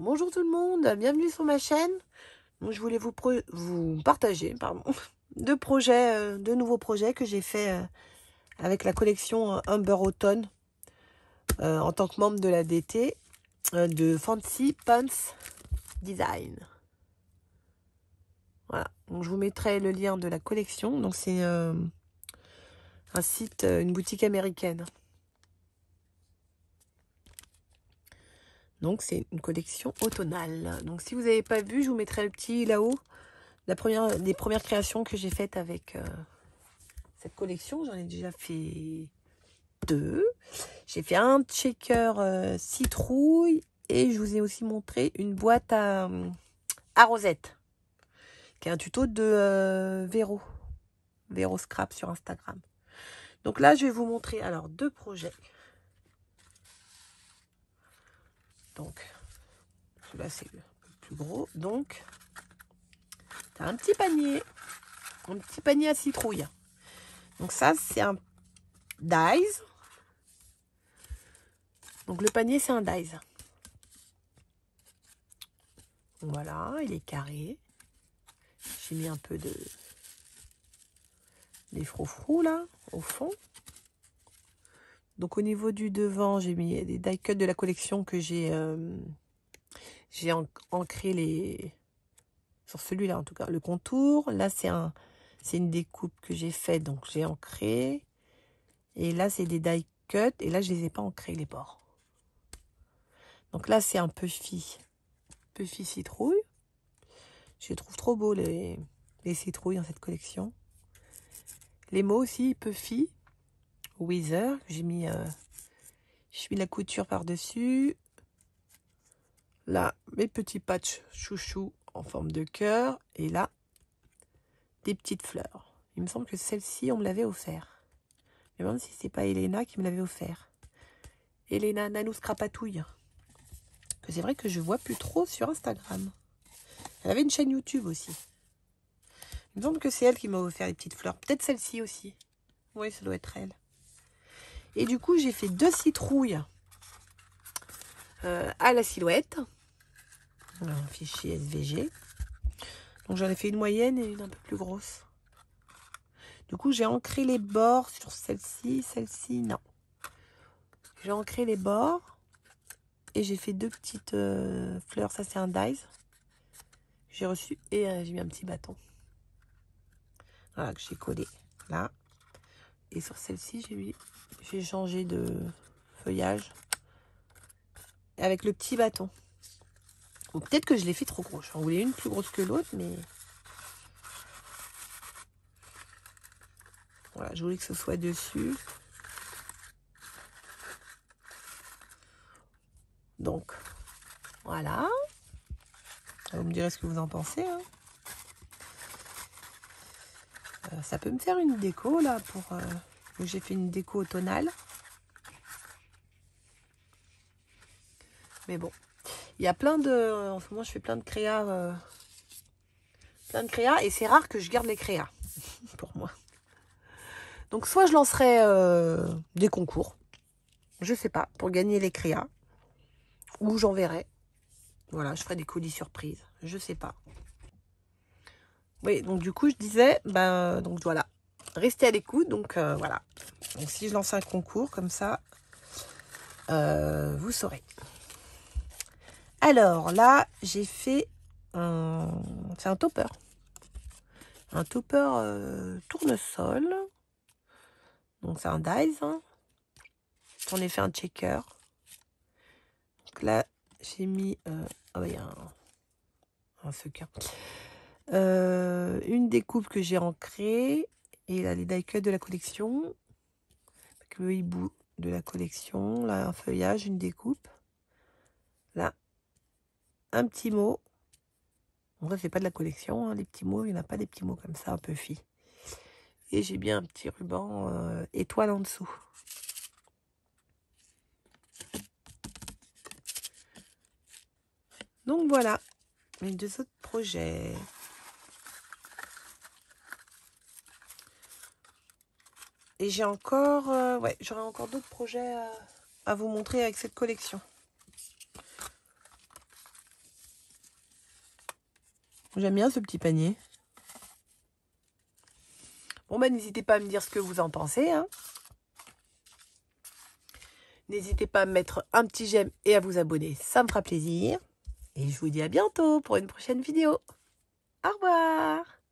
Bonjour tout le monde, bienvenue sur ma chaîne. Donc, je voulais vous partager de nouveaux projets que j'ai fait avec la collection Humber Autumn en tant que membre de la DT de Fancy Pants Design. Voilà, donc je vous mettrai le lien de la collection. Donc c'est un site, une boutique américaine. Donc c'est une collection automnale. Donc si vous n'avez pas vu, je vous mettrai le petit là-haut. Des premières créations que j'ai faites avec cette collection. J'en ai déjà fait 2. J'ai fait un shaker citrouille et je vous ai aussi montré une boîte à rosette qui est un tuto de Véro Scrap sur Instagram. Donc là, je vais vous montrer alors 2 projets. Donc, celui-là, c'est le plus gros. Donc, t'as un petit panier à citrouille. Donc ça, c'est un dies. Donc le panier, c'est un dies. Voilà, il est carré. J'ai mis un peu des froufrous là, au fond. Donc au niveau du devant, j'ai mis des die cuts de la collection que j'ai ancré sur celui-là en tout cas, le contour. Là, c'est une découpe que j'ai faite, donc j'ai ancré. Et là, c'est des die cuts. Et là, je les ai pas ancrés, les bords. Donc là, c'est un Puffy citrouille. Je trouve trop beau les citrouilles dans cette collection. Les mots aussi, Puffy, Weather. J'ai mis la couture par-dessus. Là, mes petits patchs chouchou en forme de cœur. Et là, des petites fleurs. Il me semble que celle-ci, on me l'avait offert. Je me demande si c'est pas Elena qui me l'avait offert. Elena Nanous Crapatouille. Que c'est vrai que je vois plus trop sur Instagram. Elle avait une chaîne YouTube aussi. Il me semble que c'est elle qui m'a offert les petites fleurs. Peut-être celle-ci aussi. Oui, ça doit être elle. Et du coup, j'ai fait 2 citrouilles à la silhouette. Un fichier SVG. Donc j'en ai fait une moyenne et une un peu plus grosse. Du coup, j'ai ancré les bords sur celle-ci, non. J'ai ancré les bords et j'ai fait 2 petites fleurs. Ça, c'est un dies. J'ai reçu et j'ai mis un petit bâton. Voilà, que j'ai collé là. Et sur celle-ci, j'ai changé de feuillage avec le petit bâton. Ou peut-être que je l'ai fait trop gros. J'en voulais une plus grosse que l'autre, mais voilà, je voulais que ce soit dessus. Donc, voilà. Vous me direz ce que vous en pensez. Hein. Ça peut me faire une déco, là, pour... j'ai fait une déco automnale. Mais bon, il y a plein de... En ce moment, je fais plein de créas. Et c'est rare que je garde les créas, pour moi. Donc, soit je lancerai des concours, je sais pas, pour gagner les créas. Ou j'enverrai. Voilà, je ferai des colis surprises. Je sais pas. Oui, donc du coup, je disais, ben, donc voilà, restez à l'écoute. Donc voilà. Donc si je lance un concours comme ça, vous saurez. Alors là, j'ai fait c'est un topper. Un topper tournesol. Donc c'est un dies. Hein. J'en ai fait un checker. Donc là, j'ai mis... oh, il y a un fucker. Une découpe que j'ai ancrée. Et là, les die cuts de la collection. Avec le hibou de la collection. Là, un feuillage, une découpe. Là, un petit mot. En vrai, c'est pas de la collection. Hein, les petits mots, il n'y en a pas des petits mots comme ça, un peu fi. Et j'ai bien un petit ruban étoile en dessous. Donc voilà, mes 2 autres projets. Et j'ai encore, ouais, j'aurai encore d'autres projets à vous montrer avec cette collection. J'aime bien ce petit panier. Bon, bah, n'hésitez pas à me dire ce que vous en pensez. Hein. N'hésitez pas à mettre un petit j'aime et à vous abonner. Ça me fera plaisir. Et je vous dis à bientôt pour une prochaine vidéo. Au revoir.